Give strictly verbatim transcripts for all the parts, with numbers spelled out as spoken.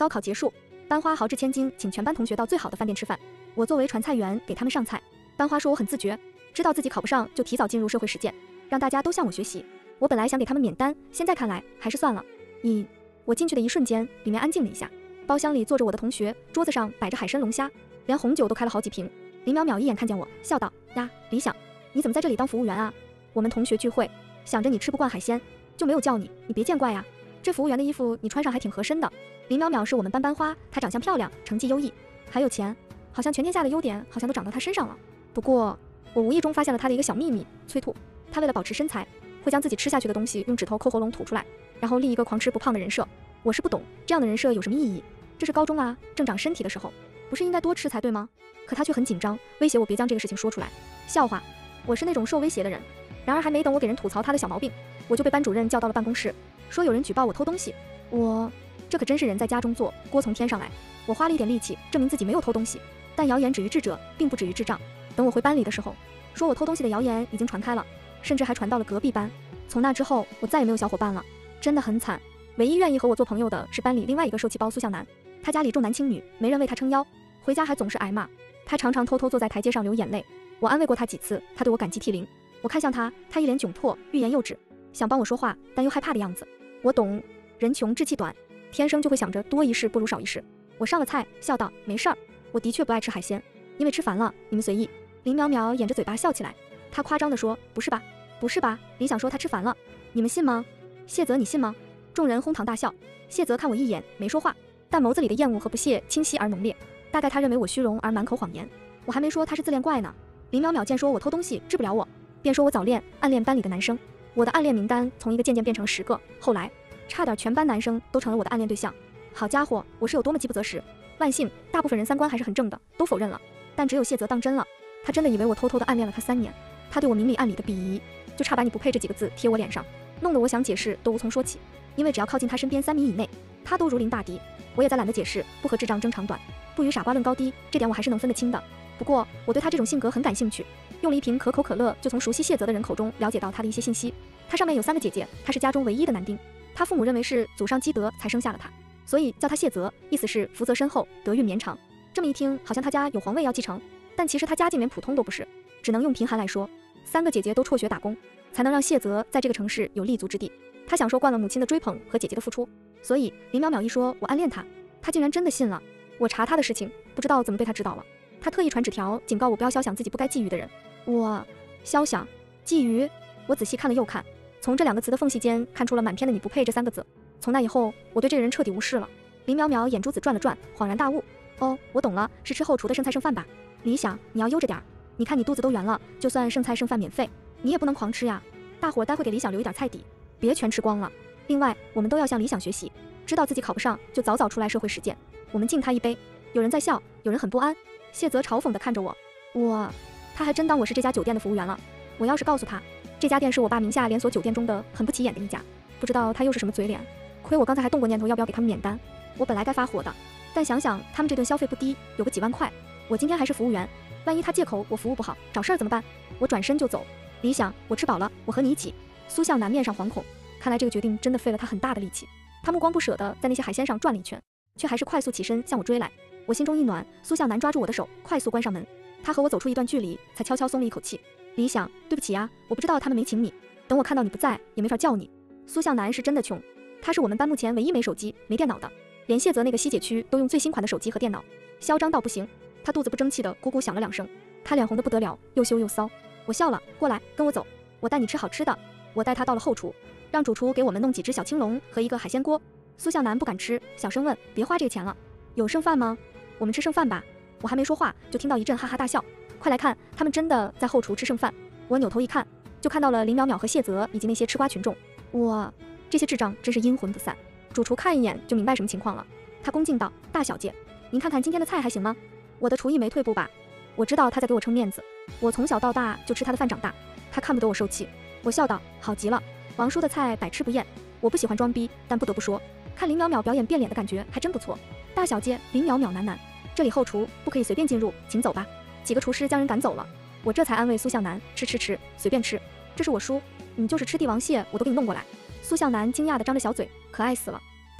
高考结束，班花豪掷千金，请全班同学到最好的饭店吃饭。我作为传菜员给他们上菜。班花说我很自觉，知道自己考不上就提早进入社会实践，让大家都向我学习。我本来想给他们免单，现在看来还是算了。一，我进去的一瞬间，里面安静了一下。包厢里坐着我的同学，桌子上摆着海参龙虾，连红酒都开了好几瓶。林淼淼一眼看见我，笑道：呀，李想，你怎么在这里当服务员啊？我们同学聚会，想着你吃不惯海鲜，就没有叫你，你别见怪呀。这服务员的衣服你穿上还挺合身的。林淼淼是我们班班花，她长相漂亮，成绩优异，还有钱，好像全天下的优点好像都长到她身上了。不过我无意中发现了她的一个小秘密，催吐。她为了保持身材，会将自己吃下去的东西用指头抠喉咙吐出来，然后立一个狂吃不胖的人设。我是不懂这样的人设有什么意义，这是高中啊，正长身体的时候，不是应该多吃才对吗？可她却很紧张，威胁我别将这个事情说出来。笑话，我是那种受威胁的人。然而还没等我给人吐槽她的小毛病，我就被班主任叫到了办公室，说有人举报我偷东西。我这可真是人在家中坐，锅从天上来。我花了一点力气证明自己没有偷东西，但谣言止于智者，并不止于智障。等我回班里的时候，说我偷东西的谣言已经传开了，甚至还传到了隔壁班。从那之后，我再也没有小伙伴了，真的很惨。唯一愿意和我做朋友的是班里另外一个受气包苏向南，他家里重男轻女，没人为他撑腰，回家还总是挨骂。他常常偷偷坐在台阶上流眼泪，我安慰过他几次，他对我感激涕零。我看向他，他一脸窘迫，欲言又止，想帮我说话，但又害怕的样子。我懂，人穷志气短，天生就会想着多一事不如少一事。我上了菜，笑道：没事儿，我的确不爱吃海鲜，因为吃烦了，你们随意。林淼淼掩着嘴巴笑起来，她夸张地说：不是吧，不是吧，李想说他吃烦了，你们信吗？谢泽你信吗？众人哄堂大笑。谢泽看我一眼，没说话，但眸子里的厌恶和不屑清晰而浓烈，大概他认为我虚荣而满口谎言。我还没说他是自恋怪呢。林淼淼见说我偷东西治不了我，便说我早恋暗恋班里的男生。我的暗恋名单从一个渐渐变成十个，后来差点全班男生都成了我的暗恋对象。好家伙，我是有多么饥不择食！万幸大部分人三观还是很正的，都否认了，但只有谢泽当真了。他真的以为我偷偷的暗恋了他三年，他对我明里暗里的鄙夷，就差把你不配这几个字贴我脸上，弄得我想解释都无从说起。因为只要靠近他身边三米以内，他都如临大敌。我也在懒得解释，不和智障争长短，不与傻瓜论高低，这点我还是能分得清的。不过我对他这种性格很感兴趣，用了一瓶可口可乐就从熟悉谢泽的人口中了解到他的一些信息。他上面有三个姐姐，他是家中唯一的男丁，他父母认为是祖上积德才生下了他，所以叫他谢泽，意思是福泽深厚，德运绵长。这么一听，好像他家有皇位要继承，但其实他家境连普通都不是，只能用贫寒来说。三个姐姐都辍学打工，才能让谢泽在这个城市有立足之地。他享受惯了母亲的追捧和姐姐的付出，所以林淼淼一说我暗恋他，他竟然真的信了。我查他的事情，不知道怎么被他知道了。他特意传纸条警告我不要肖想自己不该觊觎的人。我肖想觊觎，我仔细看了又看，从这两个词的缝隙间看出了满篇的你不配这三个字。从那以后，我对这个人彻底无视了。林淼淼眼珠子转了转，恍然大悟，哦，我懂了，是吃后厨的剩菜剩饭吧？李想，你要悠着点儿，你看你肚子都圆了，就算剩菜剩饭免费，你也不能狂吃呀。大伙待会给李想留一点菜底，别全吃光了。另外，我们都要向李想学习，知道自己考不上就早早出来社会实践。我们敬他一杯。有人在笑，有人很不安。谢泽嘲讽地看着我，我，他还真当我是这家酒店的服务员了。我要是告诉他，这家店是我爸名下连锁酒店中的很不起眼的一家，不知道他又是什么嘴脸。亏我刚才还动过念头要不要给他们免单，我本来该发火的，但想想他们这顿消费不低，有个几万块，我今天还是服务员，万一他借口我服务不好找事儿怎么办？我转身就走。李想，我吃饱了，我和你一起。苏向南面上惶恐，看来这个决定真的费了他很大的力气。他目光不舍地在那些海鲜上转了一圈，却还是快速起身向我追来。我心中一暖，苏向南抓住我的手，快速关上门。他和我走出一段距离，才悄悄松了一口气。李想，对不起啊，我不知道他们没请你，等我看到你不在，也没法叫你。苏向南是真的穷，他是我们班目前唯一没手机、没电脑的，连谢泽那个西姐区都用最新款的手机和电脑，嚣张到不行。他肚子不争气的咕咕响了两声，他脸红得不得了，又羞又骚。我笑了，过来，跟我走，我带你吃好吃的。我带他到了后厨，让主厨给我们弄几只小青龙和一个海鲜锅。苏向南不敢吃，小声问：别花这个钱了，有剩饭吗？我们吃剩饭吧。我还没说话，就听到一阵哈哈大笑。快来看，他们真的在后厨吃剩饭。我扭头一看，就看到了林淼淼和谢泽以及那些吃瓜群众。哇，这些智障真是阴魂不散。主厨看一眼就明白什么情况了，他恭敬道：大小姐，您看看今天的菜还行吗？我的厨艺没退步吧？我知道他在给我撑面子，我从小到大就吃他的饭长大，他看不得我受气。我笑道：好极了，王叔的菜百吃不厌。我不喜欢装逼，但不得不说，看林淼淼表演变脸的感觉还真不错。大小姐，林淼淼喃喃，这里后厨不可以随便进入，请走吧。几个厨师将人赶走了，我这才安慰苏向南：吃吃吃，随便吃，这是我叔，你就是吃帝王蟹我都给你弄过来。苏向南惊讶地张着小嘴，可爱死了。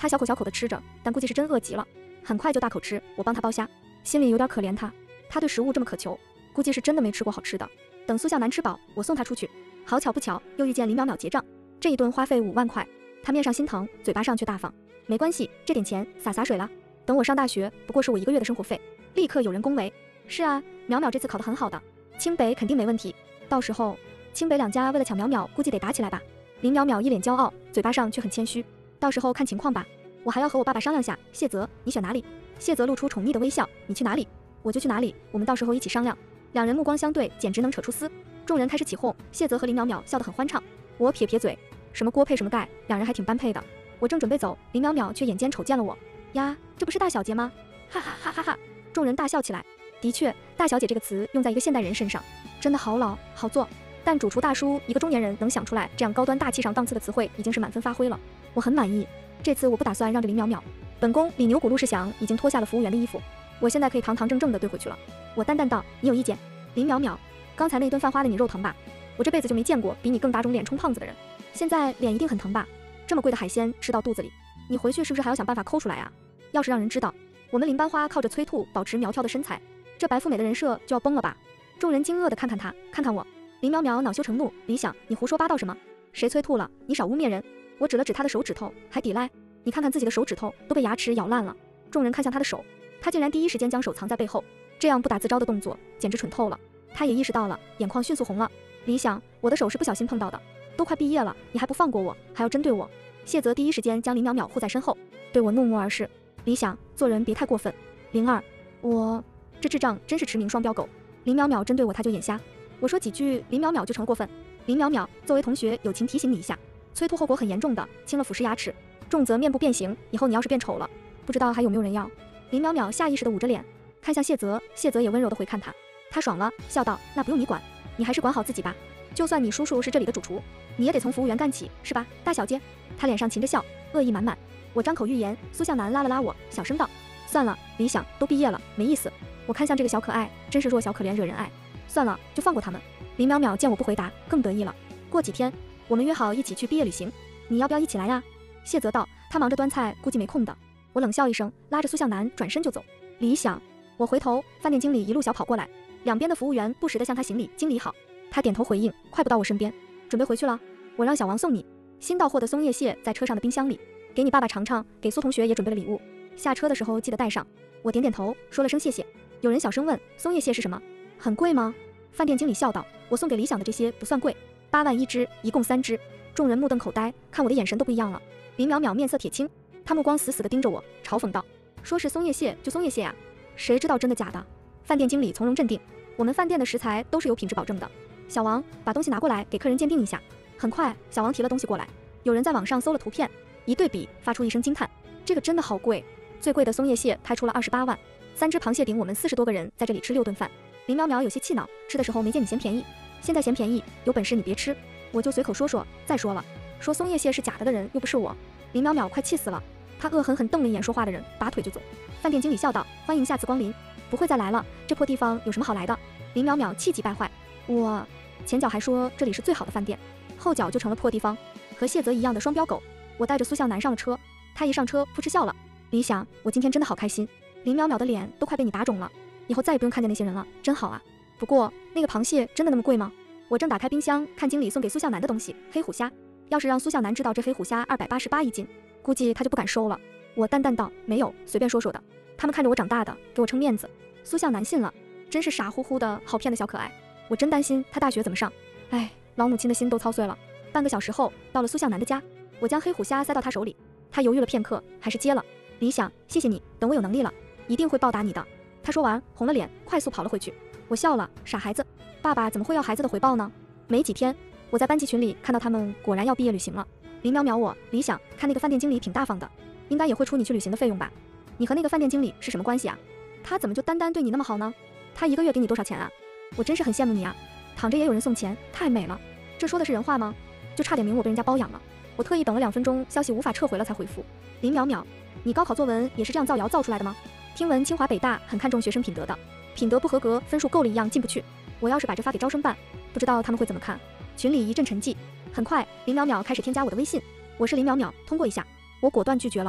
他小口小口的吃着，但估计是真饿极了，很快就大口吃。我帮他剥虾，心里有点可怜他，他对食物这么渴求，估计是真的没吃过好吃的。等苏向南吃饱，我送他出去。好巧不巧，又遇见林淼淼结账，这一顿花费五万块，他面上心疼，嘴巴上却大方。没关系，这点钱洒洒水了。等我上大学，不过是我一个月的生活费。立刻有人恭维，是啊，淼淼这次考得很好的，清北肯定没问题。到时候清北两家为了抢淼淼，估计得打起来吧。林淼淼一脸骄傲，嘴巴上却很谦虚。到时候看情况吧，我还要和我爸爸商量下。谢泽，你选哪里？谢泽露出宠溺的微笑，你去哪里，我就去哪里，我们到时候一起商量。两人目光相对，简直能扯出丝。众人开始起哄，谢泽和林淼淼笑得很欢畅。我撇撇嘴，什么锅配什么盖，两人还挺般配的。我正准备走，林淼淼却眼尖瞅见了我。呀，这不是大小姐吗？哈哈哈哈哈！众人大笑起来。的确，大小姐这个词用在一个现代人身上，真的好老好做。但主厨大叔一个中年人能想出来这样高端大气上档次的词汇，已经是满分发挥了。我很满意。这次我不打算让着林淼淼。本宫李牛骨陆世祥已经脱下了服务员的衣服，我现在可以堂堂正正的兑回去了。我淡淡道：“你有意见？”林淼淼，刚才那顿饭花的你肉疼吧？我这辈子就没见过比你更打肿脸充胖子的人，现在脸一定很疼吧？这么贵的海鲜吃到肚子里，你回去是不是还要想办法抠出来啊？要是让人知道我们林班花靠着催吐保持苗条的身材，这白富美的人设就要崩了吧？众人惊愕的看看他，看看我。林淼淼恼羞成怒：“李想，你胡说八道什么？谁催吐了？你少污蔑人！”我指了指他的手指头，还抵赖：“你看看自己的手指头都被牙齿咬烂了。”众人看向他的手，他竟然第一时间将手藏在背后，这样不打自招的动作简直蠢透了。他也意识到了，眼眶迅速红了。李想，我的手是不小心碰到的，都快毕业了，你还不放过我，还要针对我。谢泽第一时间将林淼淼护在身后，对我怒目而视。李想，做人别太过分。灵儿，我这智障真是驰名双标狗。林淼淼针对我，他就眼瞎。我说几句，林淼淼就成了过分。林淼淼，作为同学，友情提醒你一下，催吐后果很严重的，轻了腐蚀牙齿，重则面部变形。以后你要是变丑了，不知道还有没有人要。林淼淼下意识地捂着脸，看向谢泽，谢泽也温柔地回看他，他爽了，笑道：“那不用你管，你还是管好自己吧。就算你叔叔是这里的主厨，你也得从服务员干起，是吧，大小姐？”他脸上噙着笑，恶意满满。我张口欲言，苏向南拉了拉我，小声道：“算了，李想，都毕业了，没意思。”我看向这个小可爱，真是弱小可怜惹人爱。算了，就放过他们。林淼淼见我不回答，更得意了。过几天我们约好一起去毕业旅行，你要不要一起来呀？谢泽道：“他忙着端菜，估计没空的。”我冷笑一声，拉着苏向南转身就走。李想，我回头，饭店经理一路小跑过来，两边的服务员不时地向他行礼：“经理好。”他点头回应，快步到我身边，准备回去了。我让小王送你。新到货的松叶蟹在车上的冰箱里，给你爸爸尝尝，给苏同学也准备了礼物，下车的时候记得带上。我点点头，说了声谢谢。有人小声问：“松叶蟹是什么？很贵吗？”饭店经理笑道：“我送给李想的这些不算贵，八万一只，一共三只。”众人目瞪口呆，看我的眼神都不一样了。林淼淼面色铁青，他目光死死地盯着我，嘲讽道：“说是松叶蟹就松叶蟹啊，谁知道真的假的？”饭店经理从容镇定：“我们饭店的食材都是有品质保证的。小王，把东西拿过来给客人鉴定一下。”很快，小王提了东西过来。有人在网上搜了图片，一对比，发出一声惊叹：“这个真的好贵！最贵的松叶蟹拍出了二十八万，三只螃蟹顶我们四十多个人在这里吃六顿饭。”林淼淼有些气恼，吃的时候没见你嫌便宜，现在嫌便宜，有本事你别吃。我就随口说说。再说了，说松叶蟹是假的的人又不是我。林淼淼快气死了，他恶狠狠瞪了一眼说话的人，拔腿就走。饭店经理笑道：“欢迎下次光临，不会再来了，这破地方有什么好来的？”林淼淼气急败坏，我前脚还说这里是最好的饭店，后脚就成了破地方，和谢泽一样的双标狗。我带着苏向南上了车，他一上车扑哧笑了：“李想，我今天真的好开心。”林淼淼的脸都快被你打肿了，以后再也不用看见那些人了，真好啊。不过那个螃蟹真的那么贵吗？我正打开冰箱看经理送给苏向南的东西，黑虎虾。要是让苏向南知道这黑虎虾二百八十八一斤，估计他就不敢收了。我淡淡道：“没有，随便说说的。他们看着我长大的，给我撑面子。”苏向南信了，真是傻乎乎的好骗的小可爱。我真担心他大学怎么上，哎，老母亲的心都操碎了。半个小时后，到了苏向南的家，我将黑虎虾塞到他手里，他犹豫了片刻，还是接了。李想，谢谢你，等我有能力了，一定会报答你的。他说完，红了脸，快速跑了回去。我笑了，傻孩子，爸爸怎么会要孩子的回报呢？没几天，我在班级群里看到他们果然要毕业旅行了。林淼淼我，李想，看那个饭店经理挺大方的，应该也会出你去旅行的费用吧？你和那个饭店经理是什么关系啊？他怎么就单单对你那么好呢？他一个月给你多少钱啊？我真是很羡慕你啊，躺着也有人送钱，太美了。这说的是人话吗？就差点名我被人家包养了。我特意等了两分钟，消息无法撤回了才回复。林淼淼，你高考作文也是这样造谣造出来的吗？听闻清华北大很看重学生品德的，品德不合格，分数够了一样进不去。我要是把这发给招生办，不知道他们会怎么看。群里一阵沉寂，很快林淼淼开始添加我的微信，我是林淼淼，通过一下。我果断拒绝了，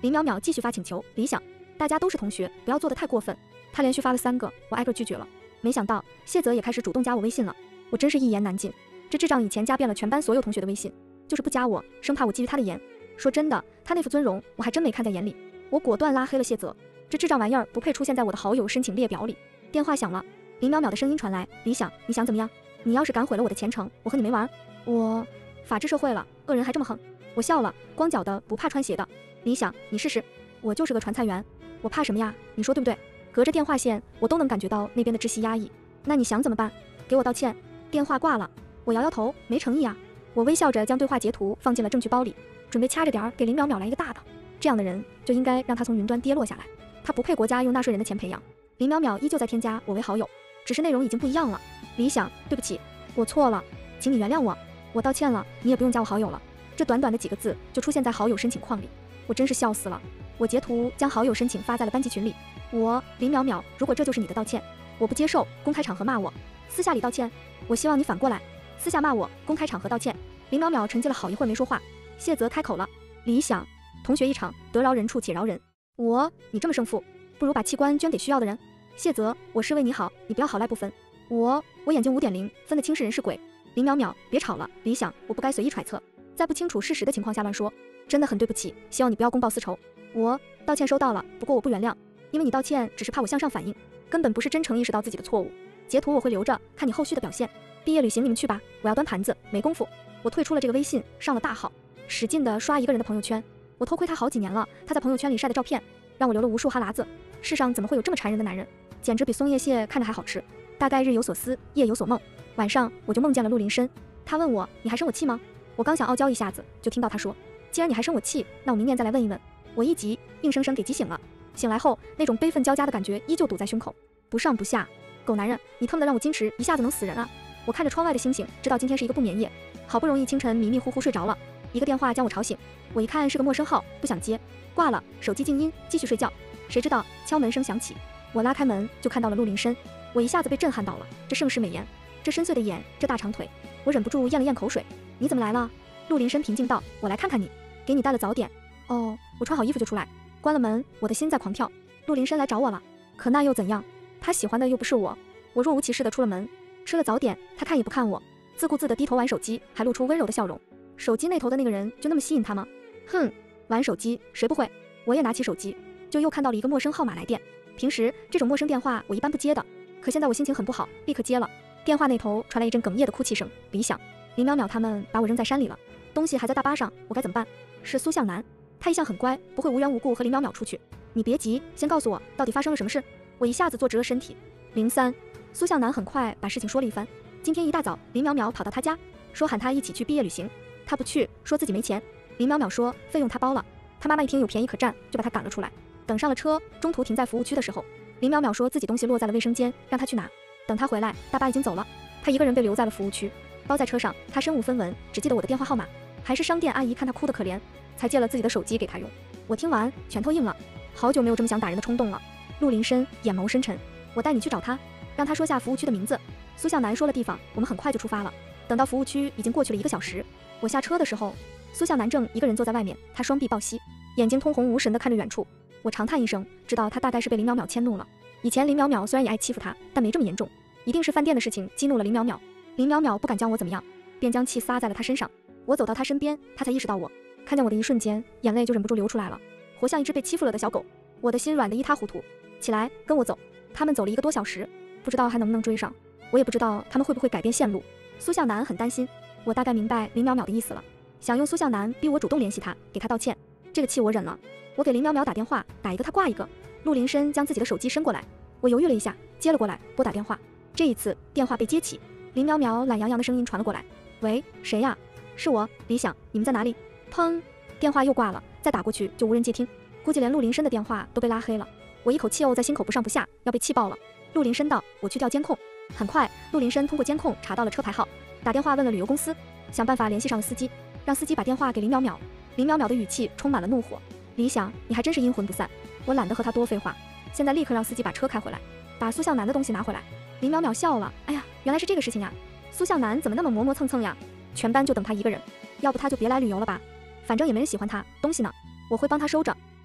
林淼淼继续发请求，李想，大家都是同学，不要做得太过分。他连续发了三个，我挨个拒绝了。没想到谢泽也开始主动加我微信了，我真是一言难尽。这智障以前加遍了全班所有同学的微信，就是不加我，生怕我觊觎他的颜。说真的，他那副尊容我还真没看在眼里。我果断拉黑了谢泽，这智障玩意儿不配出现在我的好友申请列表里。电话响了，林淼淼的声音传来，李想，你想怎么样？你要是敢毁了我的前程，我和你没完。我法治社会了，恶人还这么横。我笑了，光脚的不怕穿鞋的。李想，你试试。我就是个传菜员，我怕什么呀？你说对不对？隔着电话线，我都能感觉到那边的窒息压抑。那你想怎么办？给我道歉。电话挂了，我摇摇头，没诚意啊。我微笑着将对话截图放进了证据包里，准备掐着点儿给林淼淼来一个大的。这样的人就应该让他从云端跌落下来，他不配国家用纳税人的钱培养。林淼淼依旧在添加我为好友，只是内容已经不一样了。李想，对不起，我错了，请你原谅我。我道歉了，你也不用加我好友了。这短短的几个字就出现在好友申请框里，我真是笑死了。我截图将好友申请发在了班级群里。我林淼淼，如果这就是你的道歉，我不接受公开场合骂我，私下里道歉。我希望你反过来，私下骂我，公开场合道歉。林淼淼沉寂了好一会儿没说话，谢泽开口了，李想，同学一场，得饶人处且饶人。我，你这么胜负，不如把器官捐给需要的人。谢泽，我是为你好，你不要好赖不分。我，我眼睛五点零，分得清是人是鬼。林淼淼，别吵了，李想，我不该随意揣测，在不清楚事实的情况下乱说，真的很对不起，希望你不要公报私仇。我，道歉收到了，不过我不原谅，因为你道歉只是怕我向上反应，根本不是真诚意识到自己的错误。截图我会留着，看你后续的表现。毕业旅行你们去吧，我要端盘子，没功夫。我退出了这个微信，上了大号，使劲地刷一个人的朋友圈。我偷窥他好几年了，他在朋友圈里晒的照片，让我流了无数哈喇子。世上怎么会有这么缠人的男人？简直比松叶蟹看着还好吃。大概日有所思，夜有所梦，晚上我就梦见了陆林深。他问我，你还生我气吗？我刚想傲娇一下子，就听到他说，既然你还生我气，那我明年再来问一问。我一急，硬生生给急醒了。醒来后，那种悲愤交加的感觉依旧堵在胸口，不上不下。狗男人，你特么的让我矜持一下子能死人啊！我看着窗外的星星，知道今天是一个不眠夜。好不容易清晨迷迷糊糊睡着了，一个电话将我吵醒。我一看是个陌生号，不想接，挂了，手机静音，继续睡觉。谁知道敲门声响起，我拉开门就看到了陆林深。我一下子被震撼到了，这盛世美颜，这深邃的眼，这大长腿，我忍不住咽了咽口水。你怎么来了？陆林深平静道，我来看看你，给你带了早点。哦，我穿好衣服就出来，关了门，我的心在狂跳。陆林深来找我了，可那又怎样？他喜欢的又不是我。我若无其事地出了门，吃了早点，他看也不看我，自顾自地低头玩手机，还露出温柔的笑容。手机那头的那个人就那么吸引他吗？哼，玩手机谁不会？我也拿起手机，就又看到了一个陌生号码来电。平时这种陌生电话我一般不接的，可现在我心情很不好，立刻接了。电话那头传来一阵哽咽的哭泣声。李想，林淼淼他们把我扔在山里了，东西还在大巴上，我该怎么办？是苏向南，他一向很乖，不会无缘无故和林淼淼出去。你别急，先告诉我到底发生了什么事。我一下子坐直了身体。零三，苏向南很快把事情说了一番。今天一大早，林淼淼跑到他家，说喊他一起去毕业旅行，他不去，说自己没钱。林淼淼说费用他包了。他妈妈一听有便宜可占，就把他赶了出来。等上了车，中途停在服务区的时候，林淼淼说自己东西落在了卫生间，让他去拿。等他回来，大巴已经走了，他一个人被留在了服务区。包在车上，他身无分文，只记得我的电话号码。还是商店阿姨看他哭得可怜，才借了自己的手机给他用。我听完拳头硬了，好久没有这么想打人的冲动了。陆林深眼眸深沉，我带你去找他，让他说下服务区的名字。苏向南说了地方，我们很快就出发了。等到服务区已经过去了一个小时，我下车的时候，苏向南正一个人坐在外面，他双臂抱膝，眼睛通红无神地看着远处。我长叹一声，知道他大概是被林淼淼迁怒了。以前林淼淼虽然也爱欺负他，但没这么严重，一定是饭店的事情激怒了林淼淼。林淼淼不敢将我怎么样，便将气撒在了他身上。我走到他身边，他才意识到我，看见我的一瞬间，眼泪就忍不住流出来了，活像一只被欺负了的小狗。我的心软得一塌糊涂。起来，跟我走。他们走了一个多小时，不知道还能不能追上，我也不知道他们会不会改变线路。苏向南很担心，我大概明白林淼淼的意思了，想用苏向南逼我主动联系他，给他道歉。这个气我忍了。我给林淼淼打电话，打一个他挂一个。陆林深将自己的手机伸过来，我犹豫了一下，接了过来，拨打电话。这一次电话被接起，林淼淼懒洋洋的声音传了过来，喂，谁呀？是我，李想，你们在哪里？砰，电话又挂了，再打过去就无人接听，估计连陆林深的电话都被拉黑了。我一口气沤在心口，不上不下，要被气爆了。陆林深道，我去调监控。很快，陆林深通过监控查到了车牌号，打电话问了旅游公司，想办法联系上了司机，让司机把电话给林淼淼。林淼淼的语气充满了怒火，李想，你还真是阴魂不散。我懒得和他多废话，现在立刻让司机把车开回来，把苏向南的东西拿回来。林淼淼笑了，哎呀，原来是这个事情呀，苏向南怎么那么磨磨蹭蹭呀？全班就等他一个人，要不他就别来旅游了吧，反正也没人喜欢他。东西呢？我会帮他收着。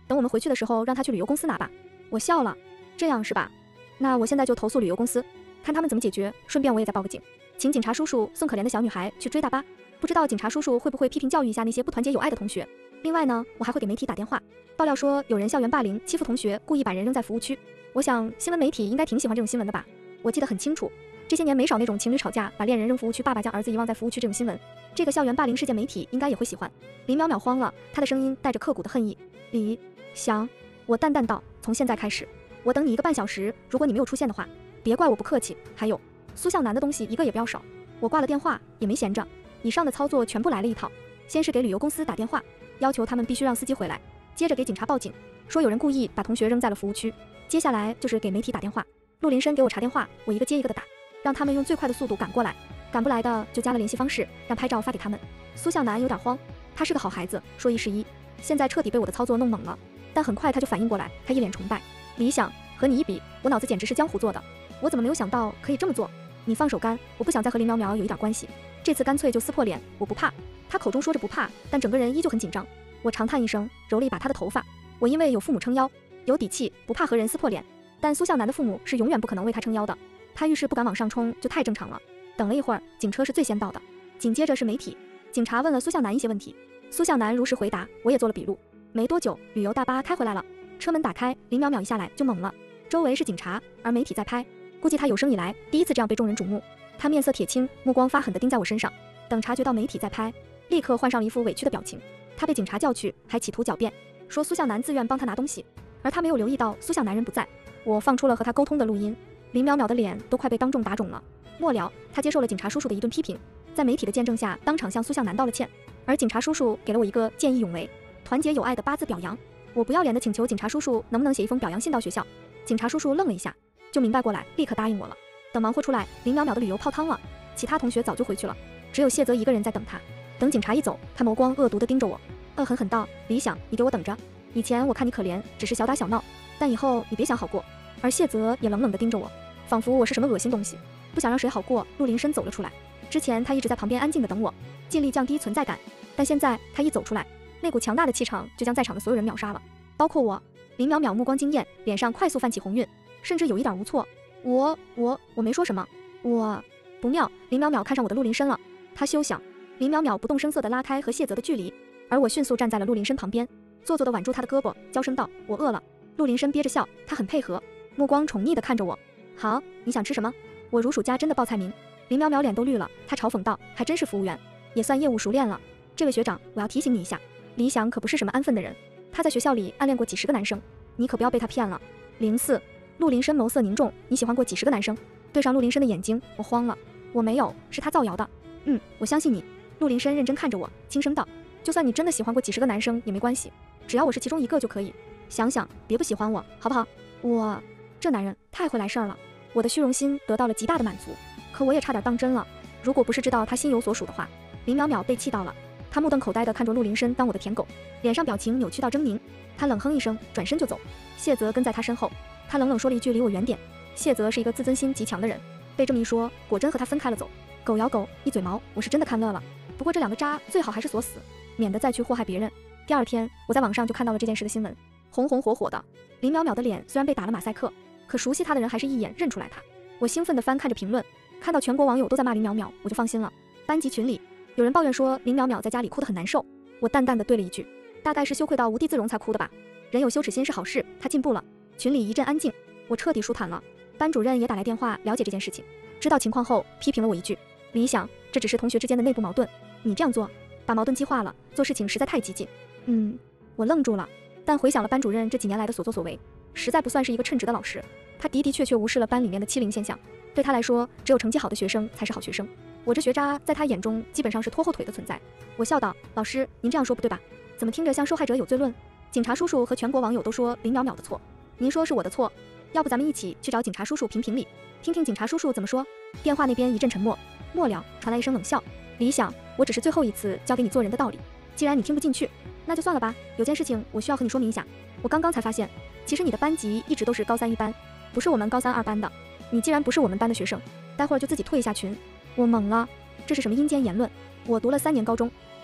等我们回去的时候让他去旅游公司拿吧。我笑了，这样是吧？那我现在就投诉旅游公司，看他们怎么解决，顺便我也再报个警，请警察叔叔送可怜的小女孩去追大巴。不知道警察叔叔会不会批评教育一下那些不团结友爱的同学。另外呢，我还会给媒体打电话，爆料说有人校园霸凌欺负同学，故意把人扔在服务区。我想新闻媒体应该挺喜欢这种新闻的吧。我记得很清楚，这些年没少那种情侣吵架把恋人扔服务区，爸爸将儿子遗忘在服务区这种新闻。这个校园霸凌事件媒体应该也会喜欢。林淼淼慌了，她的声音带着刻骨的恨意。李想，我淡淡道，从现在开始，我等你一个半小时，如果你没有出现的话，别怪我不客气。还有苏向南的东西一个也不要少。我挂了电话也没闲着，以上的操作全部来了一套。先是给旅游公司打电话，要求他们必须让司机回来，接着给警察报警，说有人故意把同学扔在了服务区。接下来就是给媒体打电话，陆林深给我查电话，我一个接一个的打，让他们用最快的速度赶过来，赶不来的就加了联系方式，让拍照发给他们。苏向南有点慌，他是个好孩子，说一是一，现在彻底被我的操作弄懵了，但很快他就反应过来，他一脸崇拜。理想和你一比，我脑子简直是浆糊做的，我怎么没有想到可以这么做？你放手干，我不想再和林淼淼有一点关系，这次干脆就撕破脸，我不怕。他口中说着不怕，但整个人依旧很紧张。我长叹一声，揉了一把他的头发。我因为有父母撑腰，有底气，不怕和人撕破脸。但苏向南的父母是永远不可能为他撑腰的。他遇事不敢往上冲，就太正常了。等了一会儿，警车是最先到的，紧接着是媒体。警察问了苏向南一些问题，苏向南如实回答，我也做了笔录。没多久，旅游大巴开回来了，车门打开，林淼淼一下来就懵了。周围是警察，而媒体在拍，估计他有生以来第一次这样被众人瞩目。他面色铁青，目光发狠地盯在我身上。等察觉到媒体在拍，立刻换上了一副委屈的表情。他被警察叫去，还企图狡辩，说苏向南自愿帮他拿东西，而他没有留意到苏向南人不在。我放出了和他沟通的录音，林淼淼的脸都快被当众打肿了。末了，他接受了警察叔叔的一顿批评，在媒体的见证下，当场向苏向南道了歉。而警察叔叔给了我一个见义勇为、团结友爱的八字表扬。我不要脸地请求警察叔叔能不能写一封表扬信到学校。警察叔叔愣了一下，就明白过来，立刻答应我了。等忙活出来，林淼淼的旅游泡汤了，其他同学早就回去了，只有谢泽一个人在等他。等警察一走，他眸光恶毒地盯着我，恶狠狠道：理想，你给我等着！以前我看你可怜，只是小打小闹，但以后你别想好过。而谢泽也冷冷地盯着我，仿佛我是什么恶心东西，不想让谁好过。陆林深走了出来，之前他一直在旁边安静地等我，尽力降低存在感，但现在他一走出来，那股强大的气场就将在场的所有人秒杀了，包括我。林淼淼目光惊艳，脸上快速泛起红晕，甚至有一点无措。我我我没说什么，我不妙。林淼淼看上我的陆林深了，他休想。林淼淼不动声色地拉开和谢泽的距离，而我迅速站在了陆林深旁边，做作地挽住他的胳膊，娇声道：我饿了。陆林深憋着笑，他很配合，目光宠溺地看着我。好，你想吃什么？我如数家珍地报菜名。林淼淼脸都绿了，他嘲讽道：还真是服务员，也算业务熟练了。这位学长，我要提醒你一下，李想可不是什么安分的人，他在学校里暗恋过几十个男生，你可不要被他骗了。零四，陆林深眸色凝重，你喜欢过几十个男生？对上陆林深的眼睛，我慌了。我没有，是他造谣的。嗯，我相信你。陆林深认真看着我，轻声道：就算你真的喜欢过几十个男生也没关系，只要我是其中一个就可以。想想，别不喜欢我，好不好？我这男人太会来事儿了，我的虚荣心得到了极大的满足，可我也差点当真了。如果不是知道他心有所属的话，林淼淼被气到了，他目瞪口呆地看着陆林深当我的舔狗，脸上表情扭曲到狰狞。他冷哼一声，转身就走。谢泽跟在他身后，他冷冷说了一句：离我远点。谢泽是一个自尊心极强的人，被这么一说，果真和他分开了走。狗咬狗，一嘴毛，我是真的看乐了。不过这两个渣最好还是锁死，免得再去祸害别人。第二天，我在网上就看到了这件事的新闻，红红火火的。林淼淼的脸虽然被打了马赛克，可熟悉他的人还是一眼认出来他。我兴奋地翻看着评论，看到全国网友都在骂林淼淼，我就放心了。班级群里有人抱怨说林淼淼在家里哭得很难受，我淡淡地对了一句，大概是羞愧到无地自容才哭的吧。人有羞耻心是好事，他进步了。群里一阵安静，我彻底舒坦了。班主任也打来电话了解这件事情，知道情况后批评了我一句：理想，这只是同学之间的内部矛盾，你这样做把矛盾激化了，做事情实在太激进。嗯，我愣住了，但回想了班主任这几年来的所作所为，实在不算是一个称职的老师。他的的确确无视了班里面的欺凌现象，对他来说，只有成绩好的学生才是好学生。我这学渣在他眼中基本上是拖后腿的存在。我笑道：老师，您这样说不对吧？怎么听着像受害者有罪论？警察叔叔和全国网友都说林淼淼的错，您说是我的错，要不咱们一起去找警察叔叔评评理，听听警察叔叔怎么说。电话那边一阵沉默，末了传来一声冷笑：理想，我只是最后一次教给你做人的道理，既然你听不进去，那就算了吧。有件事情我需要和你说明一下，我刚刚才发现，其实你的班级一直都是高三一班，不是我们高三二班的。你既然不是我们班的学生，待会儿就自己退一下群。我懵了，这是什么阴间言论？我读了三年高中，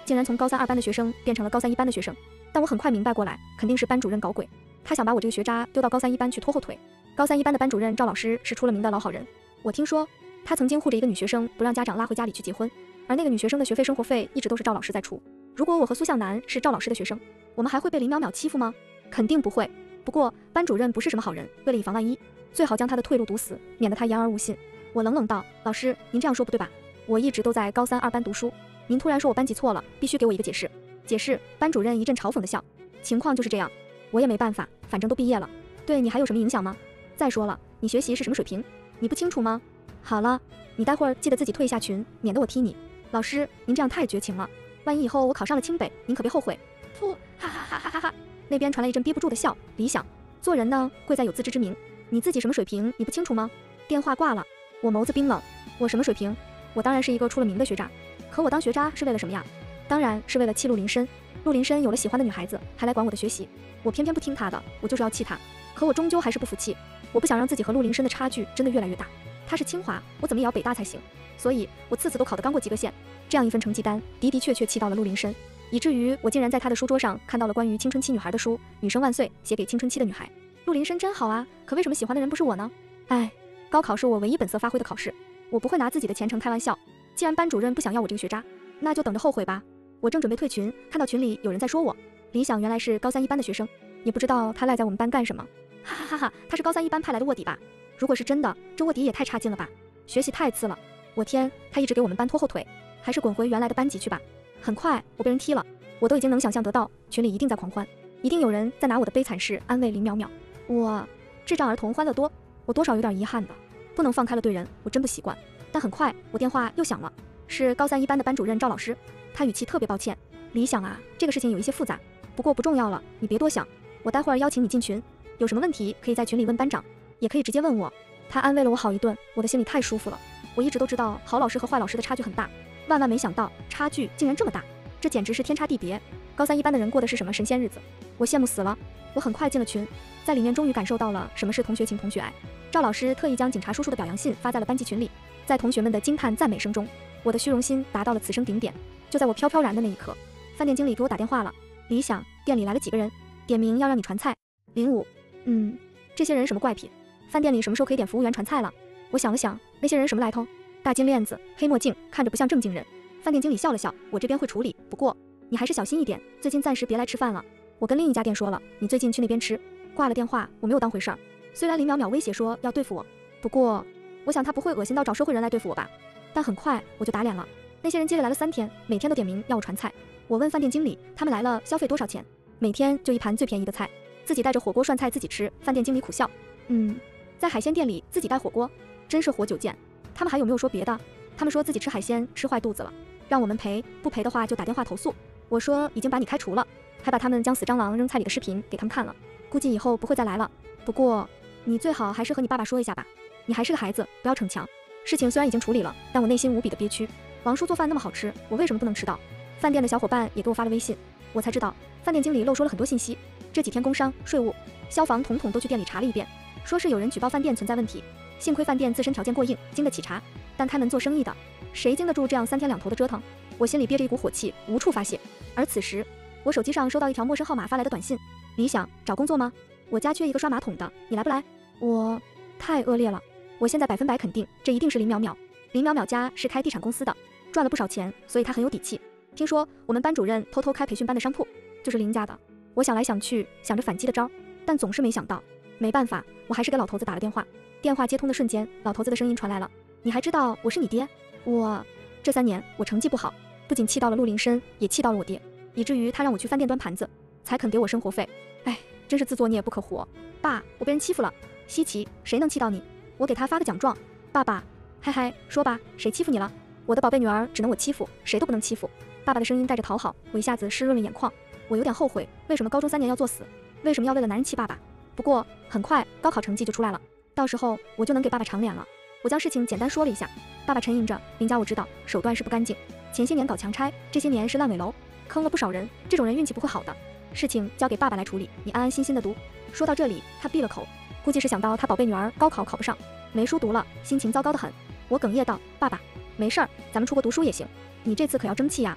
竟然从高三二班的学生变成了高三一班的学生。但我很快明白过来，肯定是班主任搞鬼，他想把我这个学渣丢到高三一班去拖后腿。高三一班的班主任赵老师是出了名的老好人，我听说他曾经护着一个女学生不让家长拉回家里去结婚，而那个女学生的学费生活费一直都是赵老师在出。如果我和苏向南是赵老师的学生，我们还会被林淼淼欺负吗？肯定不会。不过班主任不是什么好人，为了以防万一，最好将他的退路堵死，免得他言而无信。我冷冷道，老师您这样说不对吧？我一直都在高三二班读书，您突然说我班级错了，必须给我一个解释。解释？班主任一阵嘲讽的笑，情况就是这样，我也没办法，反正都毕业了，对你还有什么影响吗？再说了，你学习是什么水平，你不清楚吗？好了，你待会儿记得自己退一下群，免得我踢你。老师您这样太绝情了，万一以后我考上了清北，您可别后悔。噗，哈哈哈哈哈哈！那边传来一阵憋不住的笑。理想做人呢，贵在有自知之明，你自己什么水平你不清楚吗？电话挂了，我眸子冰冷，我什么水平？我当然是一个出了名的学渣，可我当学渣是为了什么呀？当然是为了气陆林深。陆林深有了喜欢的女孩子，还来管我的学习，我偏偏不听他的，我就是要气他。可我终究还是不服气，我不想让自己和陆林深的差距真的越来越大。他是清华，我怎么也要北大才行，所以我次次都考得刚过及格线。这样一份成绩单的的确确气到了陆林深，以至于我竟然在他的书桌上看到了关于青春期女孩的书，女生万岁，写给青春期的女孩。陆林深真好啊，可为什么喜欢的人不是我呢？哎，高考是我唯一本色发挥的考试，我不会拿自己的前程开玩笑。既然班主任不想要我这个学渣，那就等着后悔吧。我正准备退群，看到群里有人在说我，理想原来是高三一班的学生，也不知道他赖在我们班干什么。哈哈哈哈，他是高三一班派来的卧底吧？如果是真的，这卧底也太差劲了吧，学习太次了。我天，他一直给我们班拖后腿，还是滚回原来的班级去吧。很快我被人踢了，我都已经能想象得到群里一定在狂欢，一定有人在拿我的悲惨事安慰林淼淼。我智障儿童欢乐多，我多少有点遗憾的，不能放开了对人，我真不习惯。但很快我电话又响了，是高三一班的班主任赵老师，他语气特别抱歉，理想啊，这个事情有一些复杂，不过不重要了，你别多想，我待会儿邀请你进群，有什么问题可以在群里问班长，也可以直接问我。他安慰了我好一顿，我的心里太舒服了。我一直都知道好老师和坏老师的差距很大，万万没想到差距竟然这么大，这简直是天差地别。高三一班的人过的是什么神仙日子，我羡慕死了。我很快进了群，在里面终于感受到了什么是同学情同学爱。赵老师特意将警察叔叔的表扬信发在了班级群里，在同学们的惊叹赞美声中，我的虚荣心达到了此生顶点。就在我飘飘然的那一刻，饭店经理给我打电话了，理想，店里来了几个人，点名要让你传菜。零五，嗯，这些人什么怪癖？饭店里什么时候可以点服务员传菜了？我想了想，那些人什么来头？大金链子，黑墨镜，看着不像正经人。饭店经理笑了笑，我这边会处理，不过你还是小心一点，最近暂时别来吃饭了。我跟另一家店说了，你最近去那边吃。挂了电话，我没有当回事儿。虽然林淼淼威胁说要对付我，不过我想他不会恶心到找社会人来对付我吧。但很快我就打脸了，那些人接着来了三天，每天都点名要我传菜。我问饭店经理，他们来了消费多少钱？每天就一盘最便宜的菜，自己带着火锅涮菜自己吃。饭店经理苦笑，嗯，在海鲜店里自己带火锅，真是活久见。他们还有没有说别的？他们说自己吃海鲜吃坏肚子了，让我们赔，不赔的话就打电话投诉。我说已经把你开除了，还把他们将死蟑螂扔菜里的视频给他们看了，估计以后不会再来了。不过你最好还是和你爸爸说一下吧，你还是个孩子，不要逞强。事情虽然已经处理了，但我内心无比的憋屈。王叔做饭那么好吃，我为什么不能吃到？饭店的小伙伴也给我发了微信，我才知道饭店经理漏说了很多信息。这几天工商、税务、消防统统都去店里查了一遍，说是有人举报饭店存在问题。幸亏饭店自身条件过硬，经得起查，但开门做生意的谁经得住这样三天两头的折腾？我心里憋着一股火气，无处发泄。而此时我手机上收到一条陌生号码发来的短信，理想找工作吗？我家缺一个刷马桶的，你来不来？我太恶劣了，我现在百分百肯定这一定是林淼淼。林淼淼家是开地产公司的，赚了不少钱，所以他很有底气。听说我们班主任偷偷开培训班的商铺就是林家的。我想来想去，想着反击的招，但总是没想到。没办法，我还是给老头子打了电话。电话接通的瞬间，老头子的声音传来了，你还知道我是你爹？我这三年我成绩不好，不仅气到了陆林深，也气到了我爹，以至于他让我去饭店端盘子，才肯给我生活费。哎，真是自作孽不可活。爸，我被人欺负了。稀奇，谁能气到你？我给他发个奖状。爸爸，嗨嗨，说吧，谁欺负你了？我的宝贝女儿只能我欺负，谁都不能欺负。爸爸的声音带着讨好，我一下子湿润了眼眶。我有点后悔，为什么高中三年要作死？为什么要为了男人气爸爸？不过很快高考成绩就出来了，到时候我就能给爸爸长脸了。我将事情简单说了一下，爸爸沉吟着，林家我知道手段是不干净，前些年搞强拆，这些年是烂尾楼，坑了不少人，这种人运气不会好的，事情交给爸爸来处理，你安安心心的读。说到这里他闭了口，估计是想到他宝贝女儿高考考不上，没书读了，心情糟糕得很。我哽咽道，爸爸没事儿，咱们出国读书也行，你这次可要争气呀。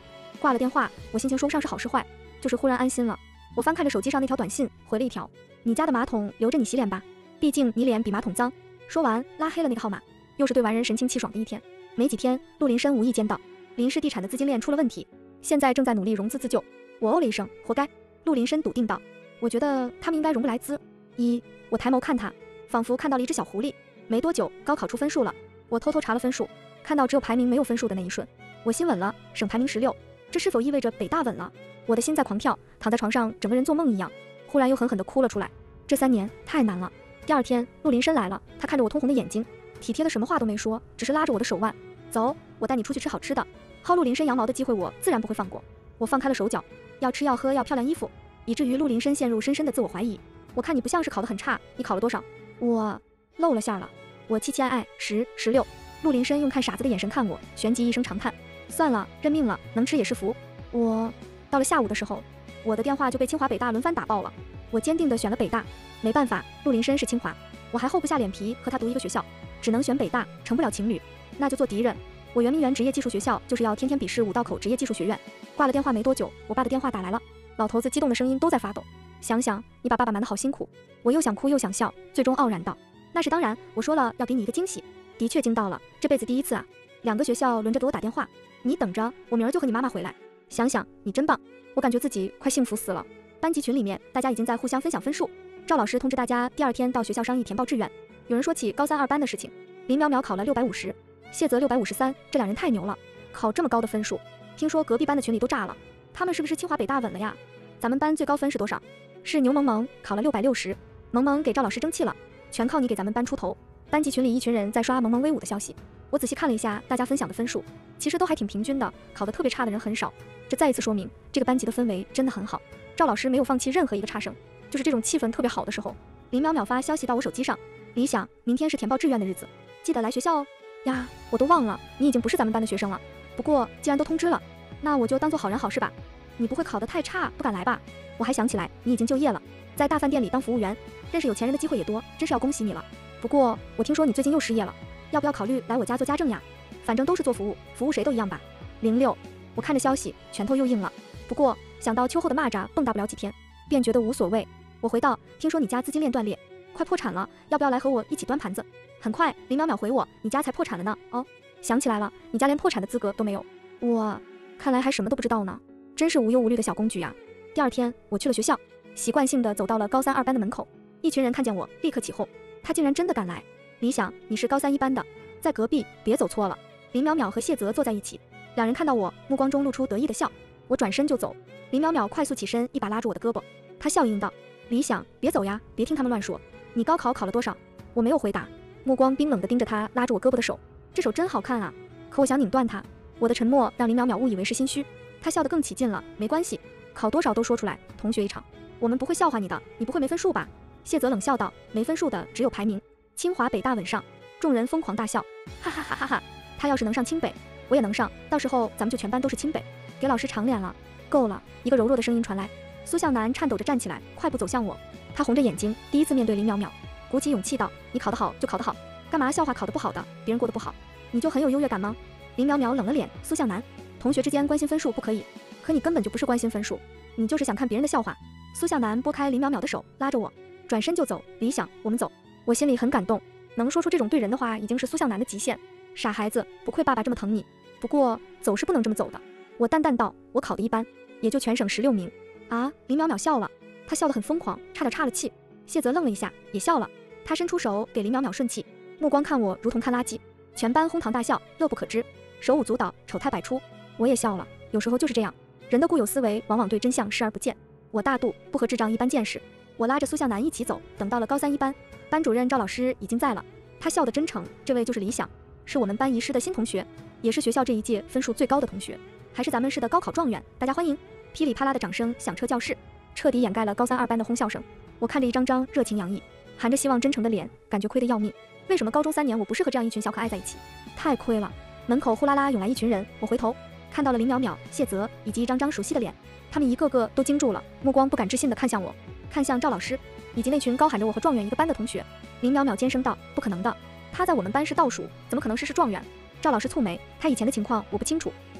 挂了电话，我心情说不上是好是坏，就是忽然安心了。我翻看着手机上那条短信，回了一条：你家的马桶留着你洗脸吧，毕竟你脸比马桶脏。说完拉黑了那个号码。又是对完人神清气爽的一天。没几天，陆林深无意间道，林氏地产的资金链出了问题，现在正在努力融资自救。我哦了一声，活该。陆林深笃定道，我觉得他们应该融不来资。一，我抬眸看他，仿佛看到了一只小狐狸。没多久，高考出分数了，我偷偷查了分数，看到只有排名没有分数的那一瞬，我心稳了，省排名十六，这是否意味着北大稳了？我的心在狂跳，躺在床上，整个人做梦一样，忽然又狠狠地哭了出来。这三年太难了。第二天，陆林深来了，他看着我通红的眼睛，体贴的什么话都没说，只是拉着我的手腕，走，我带你出去吃好吃的。薅陆林深羊毛的机会，我自然不会放过。我放开了手脚，要吃要喝要漂亮衣服，以至于陆林深陷入深深的自我怀疑。我看你不像是考得很差，你考了多少？我露了馅了。我期期爱爱十十六。陆林深用看傻子的眼神看我，旋即一声长叹，算了，认命了，能吃也是福。我到了下午的时候，我的电话就被清华北大轮番打爆了。我坚定地选了北大，没办法，陆林深是清华，我还厚不下脸皮和他读一个学校，只能选北大，成不了情侣，那就做敌人。我圆明园职业技术学校就是要天天笔试五道口职业技术学院。挂了电话没多久，我爸的电话打来了，老头子激动的声音都在发抖。想想你把爸爸瞒得好辛苦。我又想哭又想笑，最终傲然道，那是当然，我说了要给你一个惊喜。的确惊到了，这辈子第一次啊。两个学校轮着给我打电话，你等着，我明儿就和你妈妈回来。想想你真棒，我感觉自己快幸福死了。班级群里面大家已经在互相分享分数，赵老师通知大家第二天到学校商议填报志愿。有人说起高三二班的事情，林淼淼考了六百五十，谢泽六百五十三，这两人太牛了，考这么高的分数。听说隔壁班的群里都炸了，他们是不是清华北大稳了呀？咱们班最高分是多少？是牛萌萌考了六百六十，萌萌给赵老师争气了，全靠你给咱们班出头。班级群里一群人在刷萌萌威武的消息，我仔细看了一下大家分享的分数，其实都还挺平均的，考得特别差的人很少。这再一次说明这个班级的氛围真的很好，赵老师没有放弃任何一个差生，就是这种气氛特别好的时候。林淼淼发消息到我手机上，李想，明天是填报志愿的日子，记得来学校哦。呀，我都忘了，你已经不是咱们班的学生了。不过既然都通知了，那我就当做好人好事吧。你不会考得太差不敢来吧？我还想起来你已经就业了，在大饭店里当服务员，认识有钱人的机会也多，真是要恭喜你了。不过我听说你最近又失业了，要不要考虑来我家做家政呀？反正都是做服务，服务谁都一样吧。零六，我看着消息拳头又硬了，不过想到秋后的蚂蚱蹦跶不了几天，便觉得无所谓。我回道，听说你家资金链断裂，快破产了，要不要来和我一起端盘子？很快林淼淼回我，你家才破产了呢。哦，想起来了，你家连破产的资格都没有。我看来还什么都不知道呢，真是无忧无虑的小公举呀。第二天我去了学校，习惯性的走到了高三二班的门口，一群人看见我立刻起哄，他竟然真的敢来。李想，你是高三一班的，在隔壁，别走错了。林淼淼和谢泽坐在一起，两人看到我，目光中露出得意的笑。我转身就走，林淼淼快速起身，一把拉住我的胳膊，他笑应道，李想，别走呀，别听他们乱说，你高考考了多少？我没有回答，目光冰冷地盯着他拉住我胳膊的手，这手真好看啊，可我想拧断它。我的沉默让林淼淼误以为是心虚，他笑得更起劲了，没关系，考多少都说出来，同学一场，我们不会笑话你的，你不会没分数吧？谢泽冷笑道，没分数的只有排名，清华北大稳上。众人疯狂大笑，哈哈哈哈哈！他要是能上清北，我也能上，到时候咱们就全班都是清北，给老师长脸了。够了！一个柔弱的声音传来，苏向南颤抖着站起来，快步走向我。他红着眼睛，第一次面对林淼淼，鼓起勇气道：“你考得好就考得好，干嘛笑话考得不好的？别人过得不好，你就很有优越感吗？”林淼淼冷了脸，苏向南，同学之间关心分数不可以，可你根本就不是关心分数，你就是想看别人的笑话。苏向南拨开林淼淼的手，拉着我，转身就走。李想，我们走。我心里很感动。能说出这种对人的话，已经是苏向南的极限。傻孩子，不愧爸爸这么疼你。不过走是不能这么走的。我淡淡道，我考的一般，也就全省十六名。啊！林淼淼笑了，他笑得很疯狂，差点岔了气。谢泽愣了一下，也笑了。他伸出手给林淼淼顺气，目光看我如同看垃圾。全班哄堂大笑，乐不可支，手舞足蹈，丑态百出。我也笑了，有时候就是这样，人的固有思维往往对真相视而不见。我大度，不和智障一般见识。我拉着苏向南一起走，等到了高三一班，班主任赵老师已经在了。他笑得真诚，这位就是李想，是我们班遗失的新同学，也是学校这一届分数最高的同学，还是咱们市的高考状元，大家欢迎！噼里啪啦的掌声响彻教室，彻底掩盖了高三二班的哄笑声。我看着一张张热情洋溢、含着希望真诚的脸，感觉亏得要命。为什么高中三年我不是和这样一群小可爱在一起？太亏了！门口呼啦啦涌来一群人，我回头看到了林淼淼、谢泽以及一张张熟悉的脸，他们一个个都惊住了，目光不敢置信地看向我，看向赵老师以及那群高喊着我和状元一个班的同学。林淼淼尖声道：“不可能的，他在我们班是倒数，怎么可能是是状元？”赵老师蹙眉，他以前的情况我不清楚，